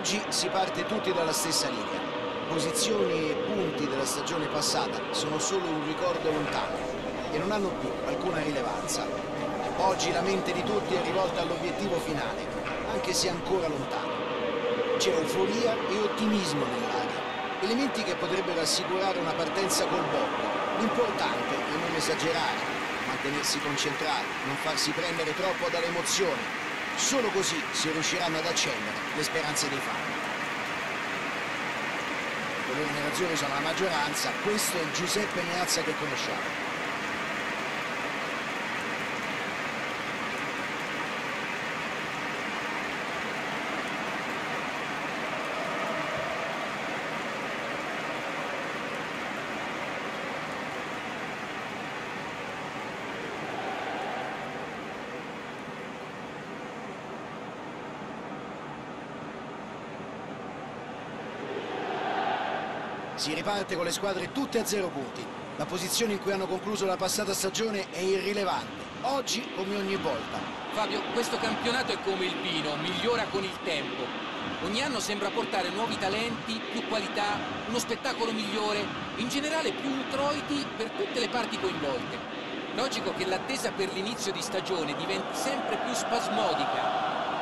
Oggi si parte tutti dalla stessa linea. Posizioni e punti della stagione passata sono solo un ricordo lontano e non hanno più alcuna rilevanza. Oggi la mente di tutti è rivolta all'obiettivo finale, anche se ancora lontano. C'è euforia e ottimismo nell'aria, elementi che potrebbero assicurare una partenza col botto. L'importante è non esagerare, mantenersi concentrati, non farsi prendere troppo dalle emozioni. Solo così si riusciranno ad accendere le speranze dei fan. I colori nerazzurri sono la maggioranza, questo è il Giuseppe Meazza che conosciamo. Si riparte con le squadre tutte a 0 punti. La posizione in cui hanno concluso la passata stagione è irrilevante. Oggi come ogni volta. Fabio, questo campionato è come il vino, migliora con il tempo. Ogni anno sembra portare nuovi talenti, più qualità, uno spettacolo migliore, in generale più introiti per tutte le parti coinvolte. Logico che l'attesa per l'inizio di stagione diventi sempre più spasmodica.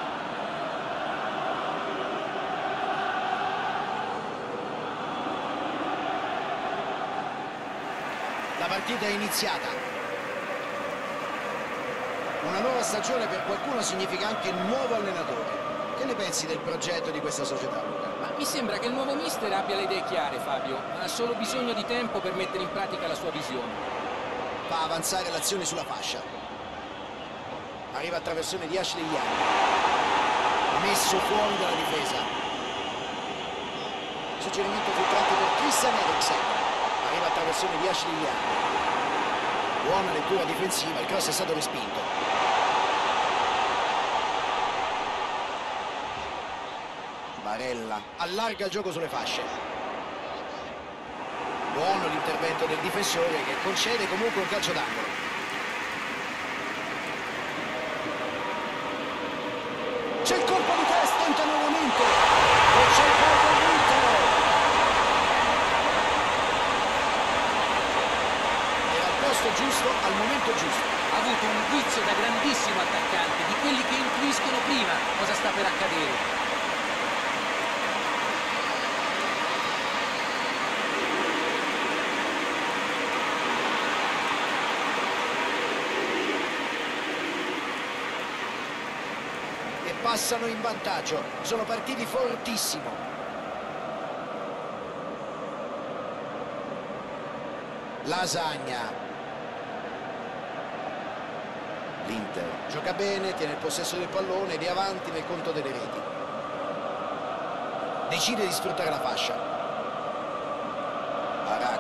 La partita è iniziata. Una nuova stagione per qualcuno significa anche nuovo allenatore. Che ne pensi del progetto di questa società, Luca? Ma mi sembra che il nuovo mister abbia le idee chiare, Fabio. Ha solo bisogno di tempo per mettere in pratica la sua visione. Fa avanzare l'azione sulla fascia. Arriva a traversone di Ashley Young. Messo fuori dalla difesa. Suggerimento filtrante per Christian Eriksen. Arriva a traversone di Ashley Young. Buona lettura difensiva, il cross è stato respinto. Barella allarga il gioco sulle fasce. Buono l'intervento del difensore che concede comunque un calcio d'angolo. C'è il colpo di testa, tenta nuovamente. E c'è il gol del Inter. Giusto al momento giusto. Ha avuto un guizzo da grandissimo attaccante, di quelli che intuiscono prima cosa sta per accadere. E passano in vantaggio, sono partiti fortissimo. Lasagna. L'Inter gioca bene, tiene il possesso del pallone ed è avanti nel conto delle reti. Decide di sfruttare la fascia. Barak.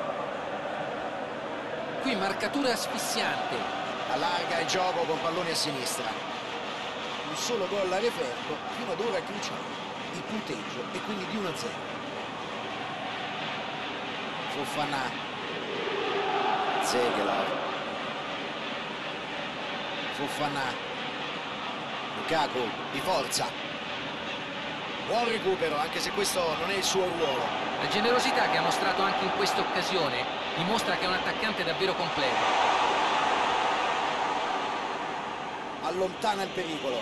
Qui marcatura asfissiante. Allarga il gioco con pallone a sinistra. Un solo gol a referto, fino ad ora è cruciale. Il punteggio è quindi di 1-0. Fofana. Zegelar. Fofana. Lukaku di forza. Buon recupero, anche se questo non è il suo ruolo. La generosità che ha mostrato anche in questa occasione dimostra che è un attaccante davvero completo. Allontana il pericolo.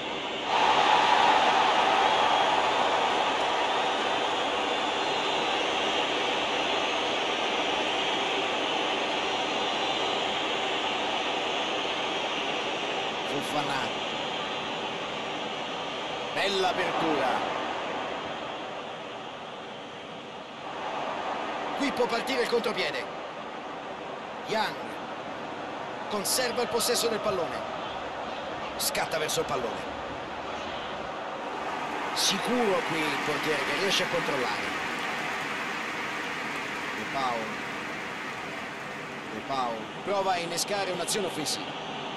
Fofana. Bella apertura. Qui può partire il contropiede. Young conserva il possesso del pallone. Scatta verso il pallone. Sicuro qui il portiere che riesce a controllare. De Paul prova a innescare un'azione offensiva.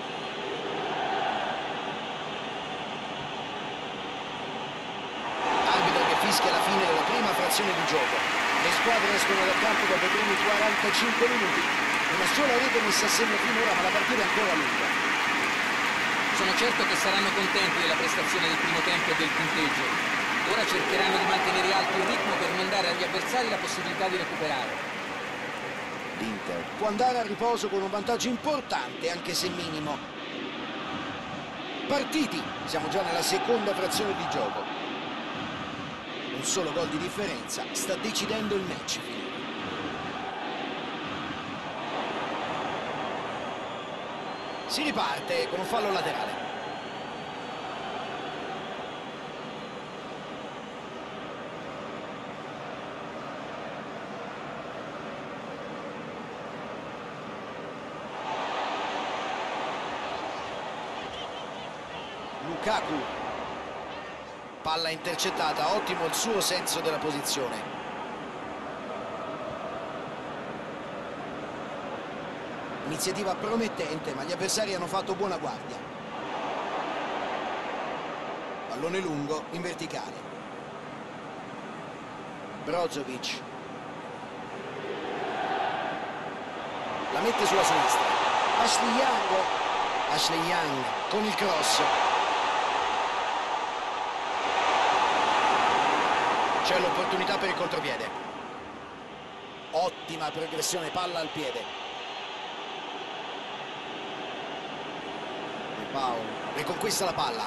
Fischia la fine della prima frazione di gioco. Le squadre escono dal campo dopo i primi 45 minuti. Una sola rete messa a segno finora, ma la partita è ancora lunga. Sono certo che saranno contenti della prestazione del primo tempo e del punteggio. Ora cercheranno di mantenere alto il ritmo per non dare agli avversari la possibilità di recuperare. L'Inter può andare a riposo con un vantaggio importante, anche se minimo. Partiti, siamo già nella seconda frazione di gioco. Un solo gol di differenza sta decidendo il match finale. Si riparte con un fallo laterale. Lukaku, palla intercettata, ottimo il suo senso della posizione. Iniziativa promettente, ma gli avversari hanno fatto buona guardia. Pallone lungo in verticale. Brozovic la mette sulla sinistra. Ashley Young con il cross. C'è l'opportunità per il contropiede. Ottima progressione, palla al piede. De Paul riconquista la palla.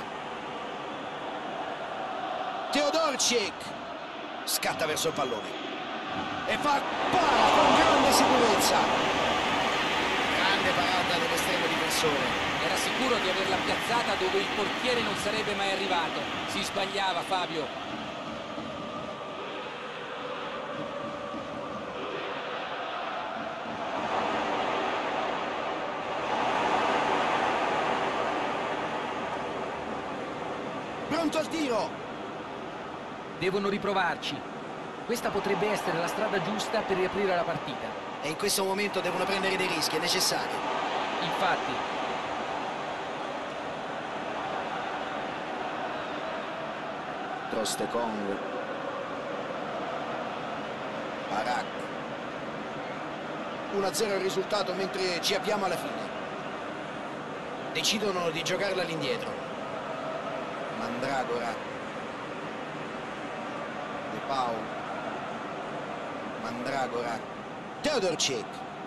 Teodorczyk scatta verso il pallone e para con grande sicurezza. Grande parata dell'estremo difensore. Era sicuro di averla piazzata dove il portiere non sarebbe mai arrivato. Si sbagliava, Fabio. Pronto al tiro. Devono riprovarci. Questa potrebbe essere la strada giusta per riaprire la partita. E in questo momento devono prendere dei rischi, è necessario. Infatti. Trostekong. Barak. 1-0 il risultato mentre ci avviamo alla fine. Decidono di giocarla all'indietro. Mandragora. De Paul. Mandragora. Teodorczyk.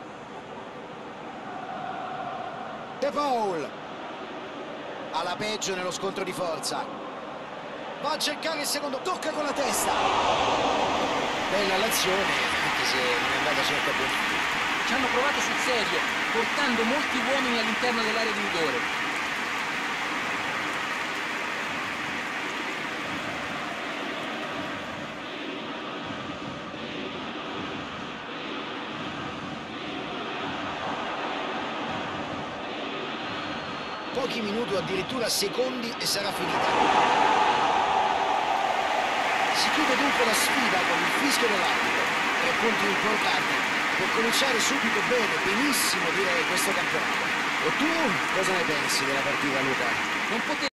De Paul. Alla peggio nello scontro di forza. Va a cercare il secondo. Tocca con la testa. Bella l'azione, anche se non è andata certo a buon fine. Ci hanno provato sul serio, portando molti uomini all'interno dell'area di rigore. Pochi minuti o addirittura secondi e sarà finita. Si chiude dunque la sfida con il fischio dell'arbitro. 3 punti importanti per cominciare subito bene, benissimo direi, questo campionato. E tu cosa ne pensi della partita, Luca? Non potevo